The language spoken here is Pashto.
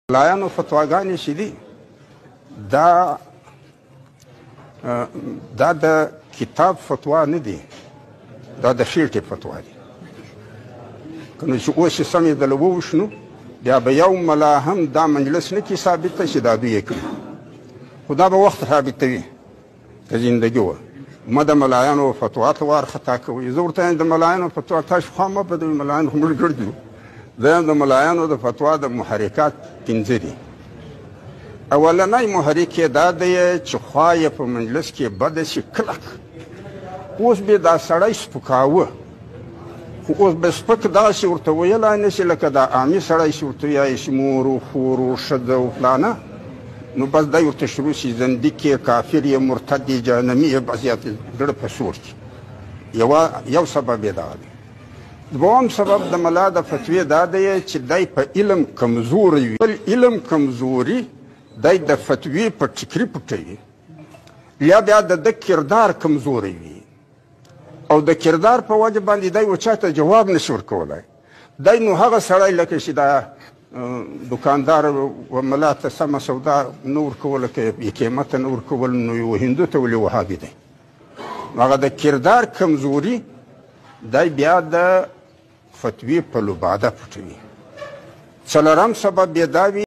ملایانو فتواګانې چې دي دا د کتاب فتوا نه دي، دا د خېټې فتوا دي. که نو چې اوس یې سم یې دله ووشنو بیا به یو ملا هم دا مجلس نه کي ثابته چې دا دوی یې کړي، خو دا به وخت ثابتوي که زندګي وه. مه د ملایانو فتوا ته وارخطا کوئ. زه ورته وایم د ملایانو فتوا تاسو خوا مه بدوئ، ملایان خو موږ ګډ دي. دویم د ملایانو د فتوا د محرکات 5 دي. اولنی محرک یې دا دی چې خوا یې په مجلس کې بده شي کلک. اوس به دا سړی سپکاوه، خو اوس به سپک داسې ورته ویلی نه شي لکه دا عامي سړی چې ورته ویایي چې مور و خور و ښځه و فلانه، نو بس دی ورته شروع شي زندیق یې، کافر یې، مرتد یې، جهنمي یې، بس یې زړه په سور کړي. یو سبب یې دغه دی. دوم سبب د ملا د فتوې دا دی چې دی په علم کمزوری وي. بل علم کمزوري دی د فتوې په ټیکري پټوي، یا بیا د ده کردار کمزوری وي او د کردار په وجه باندې دی و چاته جواب نشي ورکولی. دی نو هغه سړی لکه چې دا دکاندار و ملا ته سمه سودا نه ورکوله، که بې قیمته نه ورکول، نو یو هندو ته ولې وهابي دی. هغه د کردار کمزوري دی بیا د فتوی په لباده پټوي. څلورم سبب یې دا وي